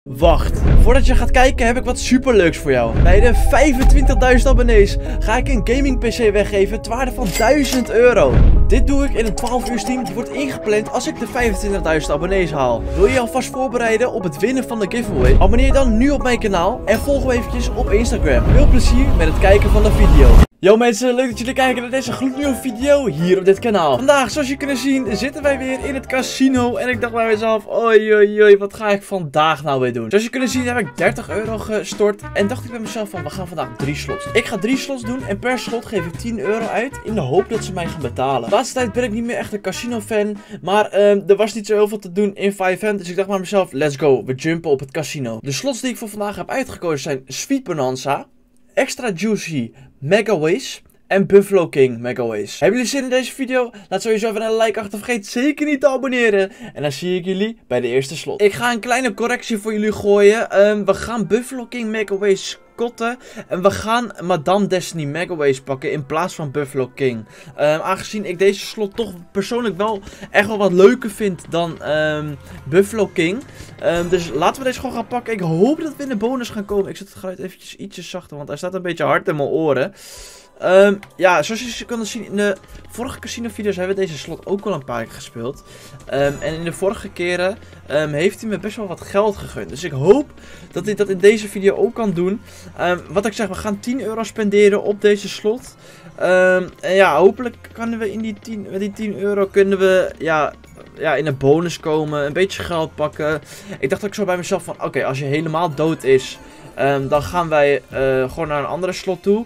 Wacht, voordat je gaat kijken heb ik wat superleuks voor jou. Bij de 25.000 abonnees ga ik een gaming PC weggeven ter waarde van €1000. Dit doe ik in een 12 uur stream. Die wordt ingepland als ik de 25.000 abonnees haal. Wil je je alvast voorbereiden op het winnen van de giveaway? Abonneer dan nu op mijn kanaal en volg me eventjes op Instagram. Veel plezier met het kijken van de video. Yo mensen, leuk dat jullie kijken naar deze gloednieuwe video hier op dit kanaal. Vandaag, zoals je kunt zien, zitten wij weer in het casino. En ik dacht bij mezelf, oei, wat ga ik vandaag nou weer doen? Zoals je kunt zien heb ik €30 gestort. En dacht ik bij mezelf van, we gaan vandaag 3 slots. Ik ga 3 slots doen en per slot geef ik €10 uit. In de hoop dat ze mij gaan betalen. De laatste tijd ben ik niet meer echt een casino fan. Maar er was niet zo heel veel te doen in 5M. Dus ik dacht bij mezelf, let's go, we jumpen op het casino. De slots die ik voor vandaag heb uitgekozen zijn Sweet Bonanza, Extra Juicy Megaways en Buffalo King Megaways. Hebben jullie zin in deze video? Laat sowieso even een like achter. Vergeet zeker niet te abonneren. En dan zie ik jullie bij de eerste slot. Ik ga een kleine correctie voor jullie gooien. We gaan Buffalo King Megaways kotten. En we gaan Madame Destiny Megaways pakken in plaats van Buffalo King. Aangezien ik deze slot toch persoonlijk wel echt wel wat leuker vind dan Buffalo King. Dus laten we deze gewoon gaan pakken. Ik hoop dat we in de bonus gaan komen. Ik zet het geluid eventjes ietsje zachter, want hij staat een beetje hard in mijn oren. Ja, zoals je kunt zien in de vorige casino video's hebben we deze slot ook al een paar keer gespeeld. En in de vorige keren heeft hij me best wel wat geld gegund. Dus ik hoop dat hij dat in deze video ook kan doen. Wat ik zeg, we gaan €10 spenderen op deze slot. En ja, hopelijk kunnen we met die €10 kunnen we ja, in een bonus komen, een beetje geld pakken. Ik dacht ook zo bij mezelf van, oké, als je helemaal dood is, dan gaan wij gewoon naar een andere slot toe.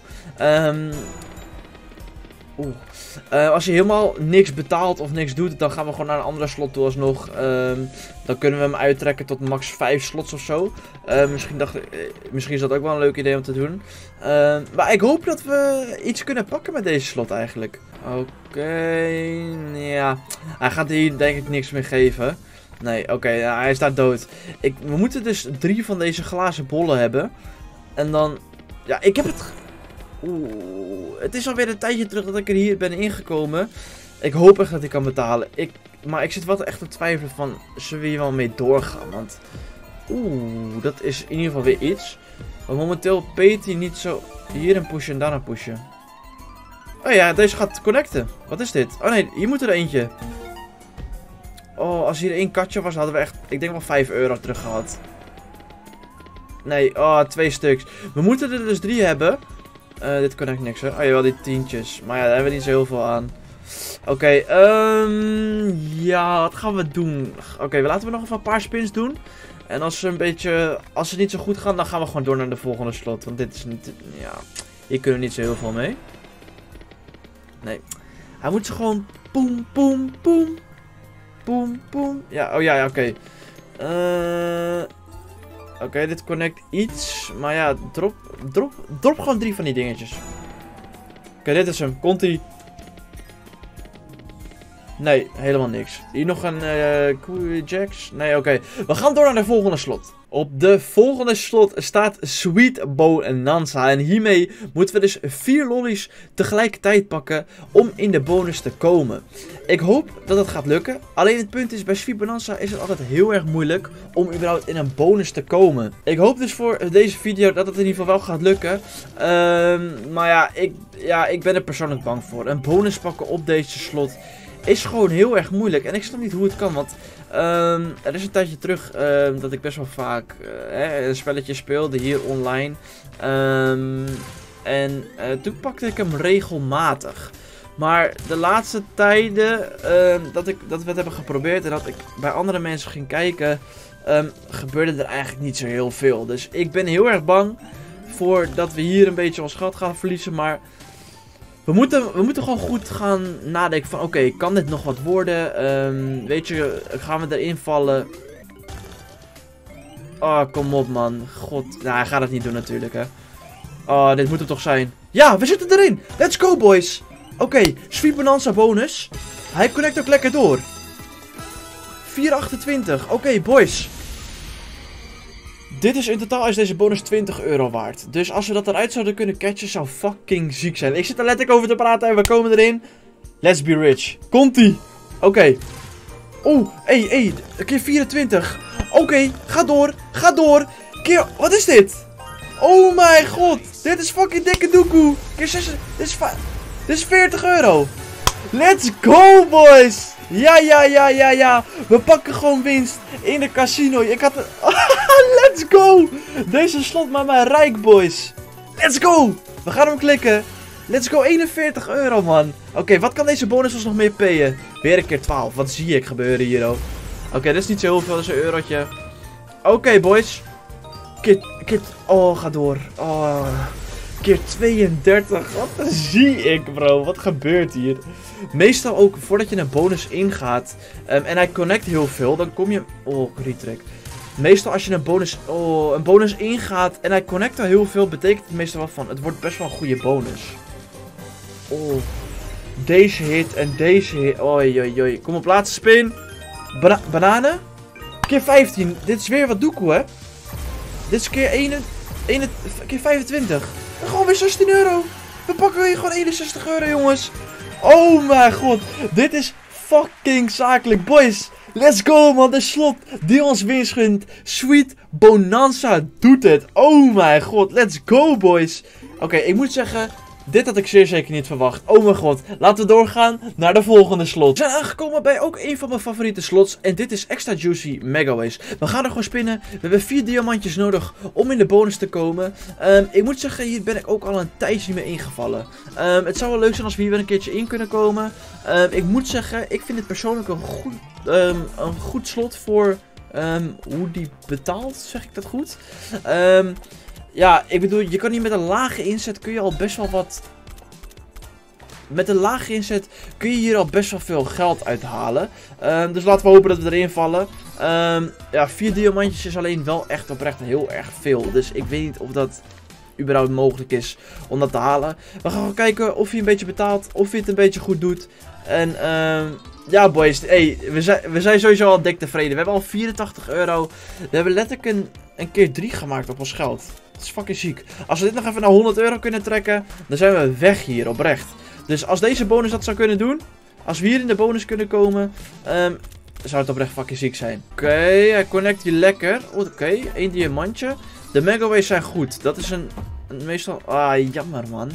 Als je helemaal niks betaalt of niks doet, dan gaan we gewoon naar een andere slot toe alsnog. Dan kunnen we hem uittrekken tot max 5 slots of zo. Misschien is dat ook wel een leuk idee om te doen. Maar ik hoop dat we iets kunnen pakken met deze slot eigenlijk. Oké, ja. Hij gaat hier denk ik niks meer geven. Nee, oké, hij staat dood. We moeten dus 3 van deze glazen bollen hebben. En dan, ja, ik heb het... Het is alweer een tijdje terug dat ik er hier ben ingekomen. Ik hoop echt dat ik kan betalen. Maar ik zit wel echt te twijfelen van, zullen we hier wel mee doorgaan? Want, dat is in ieder geval weer iets. Want momenteel peet hij niet zo hier een pushen en daar een pushen. Oh ja, deze gaat connecten. Wat is dit? Oh nee, hier moet er eentje. Oh, als hier 1 katje was, hadden we echt, ik denk wel €5 terug gehad. Nee, 2 stuks. We moeten er dus 3 hebben. Dit connect niks, hè? Oh jawel, die tientjes. Maar ja, daar hebben we niet zo heel veel aan. Oké, ja, wat gaan we doen? Oké, laten we nog even een paar spins doen. En als ze niet zo goed gaan, dan gaan we gewoon door naar de volgende slot. Want dit is niet, ja, hier kunnen we niet zo heel veel mee. Nee. Hij moet ze gewoon boem, boem, boem. Boem, boem. Ja, oh ja, oké. Oké, dit connect iets. Maar ja, drop gewoon 3 van die dingetjes. Oké, dit is hem. Komt-ie. Nee, helemaal niks. Hier nog een jacks. Nee, oké. We gaan door naar de volgende slot. Op de volgende slot staat Sweet Bonanza. En hiermee moeten we dus 4 lollies tegelijkertijd pakken om in de bonus te komen. Ik hoop dat het gaat lukken. Alleen het punt is, bij Sweet Bonanza is het altijd heel erg moeilijk om überhaupt in een bonus te komen. Ik hoop dus voor deze video dat het in ieder geval wel gaat lukken. Maar ik ben er persoonlijk bang voor. Een bonus pakken op deze slot is gewoon heel erg moeilijk. En ik snap niet hoe het kan, want er is een tijdje terug dat ik best wel vaak een spelletje speelde hier online. Toen pakte ik hem regelmatig. Maar de laatste tijden dat we het hebben geprobeerd en dat ik bij andere mensen ging kijken, gebeurde er eigenlijk niet zo heel veel. Dus ik ben heel erg bang voor dat we hier een beetje ons geld gaan verliezen, maar we moeten gewoon goed gaan nadenken van, oké, kan dit nog wat worden? Weet je, gaan we erin vallen? Oh, kom op man. God, nou, hij gaat het niet doen natuurlijk, hè. Oh, dit moet het toch zijn. Ja, we zitten erin. Let's go, boys. Oké, Sweet Bonanza bonus. Hij connect ook lekker door. 4,28. Oké, boys. Dit is in totaal is deze bonus €20 waard. Dus als we dat eruit zouden kunnen catchen, zou fucking ziek zijn. Ik zit er letterlijk over te praten en we komen erin. Let's be rich. Komt-ie. Oké. Oeh, een keer 24. Oké, ga door. Ga door. Keer, wat is dit? Oh mijn god. Dit is fucking dikke doekoe. Keer 6, dit is 40 euro. Let's go, boys. Ja. We pakken gewoon winst in de casino. Ik had het... Let's go. Deze slot maakt mij rijk, boys. Let's go. We gaan hem klikken. Let's go, 41 euro, man. Oké, wat kan deze bonus ons nog meer payen? Weer een keer 12. Wat zie ik gebeuren hier, oh? Oké, dit is niet zo heel veel. Dat is een eurotje. Oké, boys. Oh, ga door. Oh. Keer 32. Wat zie ik, bro? Wat gebeurt hier? Meestal ook voordat je een bonus ingaat. En hij connect heel veel. Dan kom je... Oh, retrack. Meestal als je een bonus ingaat en hij connect al heel veel, betekent het meestal wel van, het wordt best wel een goede bonus. Oh, deze hit en deze hit. Oei. Kom op, laatste spin. Bananen. Keer 15. Dit is weer wat doekoe, hè. Dit is keer keer 25. En gewoon weer 16 euro. We pakken hier gewoon 61 euro, jongens. Oh mijn god. Dit is fucking zakelijk, boys. Let's go, man. De slot die ons winst gunt. Sweet Bonanza doet het. Oh mijn god. Let's go, boys. Oké, ik moet zeggen, dit had ik zeer zeker niet verwacht. Oh mijn god. Laten we doorgaan naar de volgende slot. We zijn aangekomen bij ook een van mijn favoriete slots. En dit is Extra Juicy Mega Ways. We gaan er gewoon spinnen. We hebben 4 diamantjes nodig om in de bonus te komen. Ik moet zeggen, hier ben ik ook al een tijdje niet meer ingevallen. Het zou wel leuk zijn als we hier weer een keertje in kunnen komen. Ik moet zeggen, ik vind het persoonlijk een goed slot voor hoe die betaalt. Zeg ik dat goed? Ja, ik bedoel, je kan hier met een lage inzet kun je al best wel wat... Met een lage inzet kun je hier al best wel veel geld uithalen. Dus laten we hopen dat we erin vallen. Ja, 4 diamantjes is alleen wel echt oprecht heel erg veel. Dus ik weet niet of dat überhaupt mogelijk is om dat te halen. We gaan gewoon kijken of hij een beetje betaalt. Of hij het een beetje goed doet. En ja, boys. Hey, we zijn sowieso al dik tevreden. We hebben al 84 euro. We hebben letterlijk een keer 3 gemaakt op ons geld. Dat is fucking ziek. Als we dit nog even naar 100 euro kunnen trekken, dan zijn we weg hier, oprecht. Dus als deze bonus dat zou kunnen doen, als we hier in de bonus kunnen komen, zou het oprecht fucking ziek zijn. Oké, hij connect hier lekker. Oké, 1 diamantje. De megaways zijn goed. Dat is een meestal... Ah, jammer, man.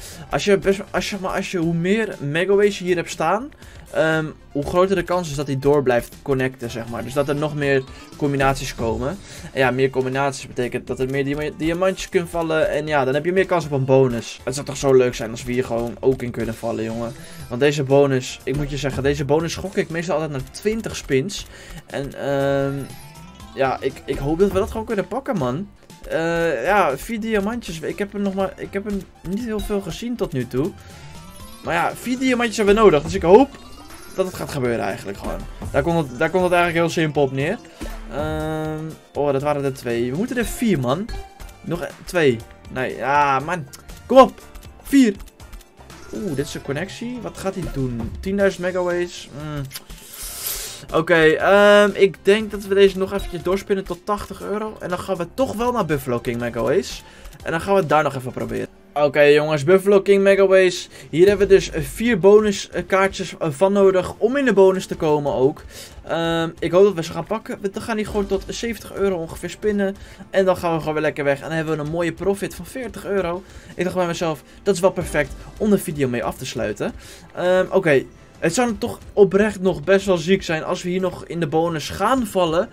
Hoe meer megaways je hier hebt staan, hoe groter de kans is dat hij door blijft connecten, zeg maar. Dus dat er nog meer combinaties komen. En ja, meer combinaties betekent dat er meer diamantjes kunnen vallen. En ja, dan heb je meer kans op een bonus. Het zou toch zo leuk zijn als we hier gewoon ook in kunnen vallen, jongen. Want deze bonus, ik moet je zeggen, deze bonus schok ik meestal altijd naar 20 spins. En ja, ik hoop dat we dat gewoon kunnen pakken, man. Ja, 4 diamantjes. Ik heb hem niet heel veel gezien tot nu toe. Maar ja, 4 diamantjes hebben we nodig. Dus ik hoop dat het gaat gebeuren eigenlijk gewoon. Daar komt het eigenlijk heel simpel op neer. Oh, dat waren er 2. We moeten er 4, man. Nog 2. Nee, ja, man. Kom op. 4. Oeh, dit is een connectie. Wat gaat hij doen? 10.000 megaways. Oké, ik denk dat we deze nog eventjes doorspinnen tot 80 euro. En dan gaan we toch wel naar Buffalo King Megaways. En dan gaan we het daar nog even proberen. Oké, jongens, Buffalo King Megaways. Hier hebben we dus 4 bonuskaartjes van nodig om in de bonus te komen ook. Ik hoop dat we ze gaan pakken. We gaan hier gewoon tot 70 euro ongeveer spinnen. En dan gaan we gewoon weer lekker weg. En dan hebben we een mooie profit van 40 euro. Ik dacht bij mezelf, dat is wel perfect om de video mee af te sluiten. Oké. Het zou toch oprecht nog best wel ziek zijn als we hier nog in de bonus gaan vallen.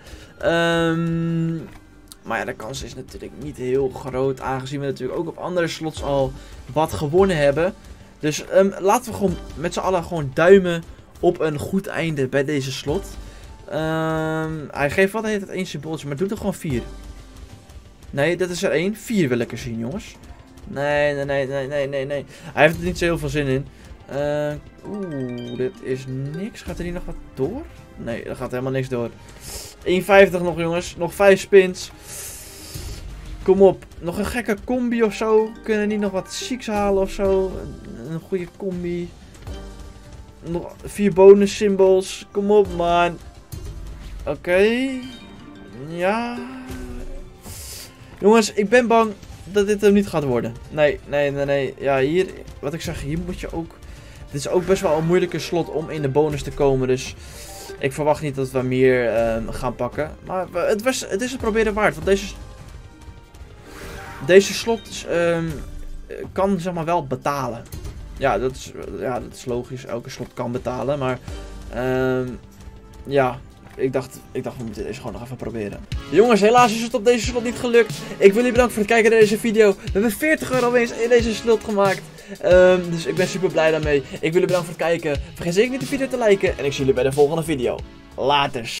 Maar ja, de kans is natuurlijk niet heel groot. Aangezien we natuurlijk ook op andere slots al wat gewonnen hebben. Dus laten we gewoon met z'n allen gewoon duimen op een goed einde bij deze slot. Hij geeft wat heet het 1 symbooltje, maar doet er gewoon 4. Nee, dit is er 1. 4 wil ik er zien, jongens. Nee. Hij heeft er niet zo heel veel zin in. Oeh, dit is niks. Gaat er hier nog wat door? Nee, er gaat helemaal niks door. 1,50 nog, jongens. Nog 5 spins. Kom op. Nog een gekke combi of zo. Kunnen we niet nog wat zieks halen of zo? Een goede combi. Nog 4 bonus symbols. Kom op, man. Oké. Ja. Jongens, ik ben bang dat dit hem niet gaat worden. Nee. Ja, hier, wat ik zeg, hier moet je ook... Dit is ook best wel een moeilijke slot om in de bonus te komen, dus... Ik verwacht niet dat we meer gaan pakken. Maar het is het proberen waard. Want deze slot kan zeg maar wel betalen. Ja, dat is logisch. Elke slot kan betalen. Maar ja, ik dacht we moeten deze gewoon nog even proberen. Jongens, helaas is het op deze slot niet gelukt. Ik wil jullie bedanken voor het kijken naar deze video. We hebben 40 euro winst in deze slot gemaakt. Dus ik ben super blij daarmee. Ik wil jullie bedanken voor het kijken. Vergeet zeker niet de video te liken. En ik zie jullie bij de volgende video. Laters.